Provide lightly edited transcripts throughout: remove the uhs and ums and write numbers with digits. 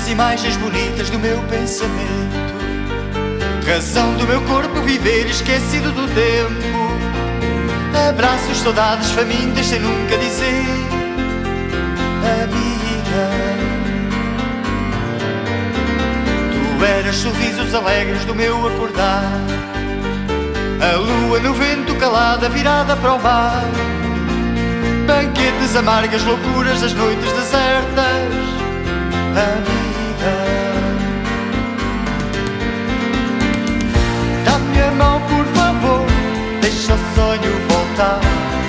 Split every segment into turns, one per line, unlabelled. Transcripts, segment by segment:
das imagens bonitas do meu pensamento, razão do meu corpo viver esquecido do tempo. Abraços, saudades famintas sem nunca dizer amiga. Tu eras sorrisos alegres do meu acordar, a lua no vento calada virada para o mar, banquetes amargas, loucuras das noites desertas, amiga. Dá-me a mão por favor, deixa o sonho voltar.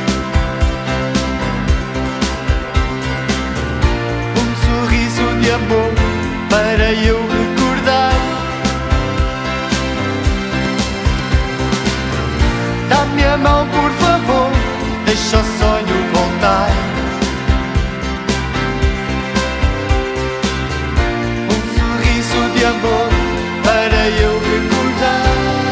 Um sorriso de amor para eu recordar. Dá-me a mão por favor, deixa o sonho voltar. Um sorriso de amor para eu recordar.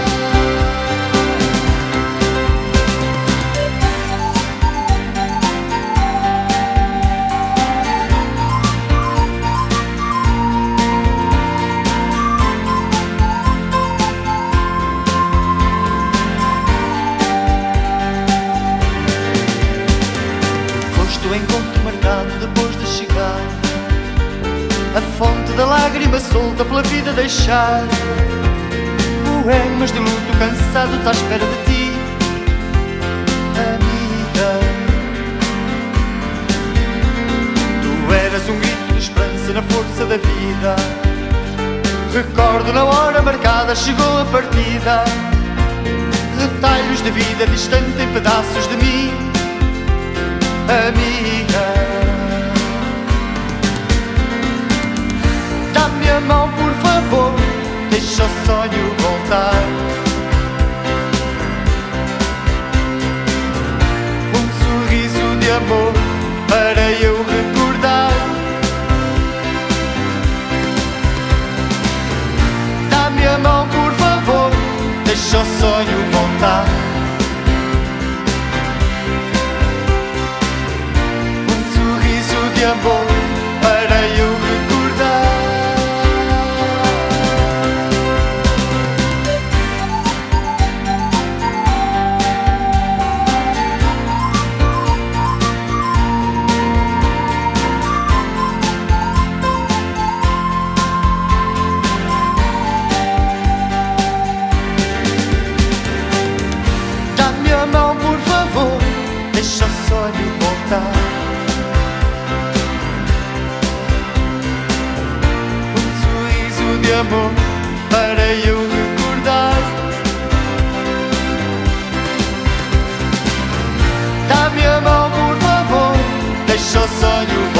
O encontro marcado depois de chegar, a fonte da lágrima solta pela vida deixar, poemas de luto cansados à espera de ti, amiga. Tu eras um grito de esperança na força da vida. Recordo na hora marcada chegou a partida, retalhos de vida distante em pedaços de mim, amiga. Dá-me a mão por favor, deixa o sonho voltar. Um sorriso de amor para eu recordar. Dá-me a mão por favor, deixa o sonho voltar. De amor para eu recordar. Dá-me a mão por favor, deixa o sonho voltar. De amor para eu recordar. Dá-me a mão por favor, deixa o sonho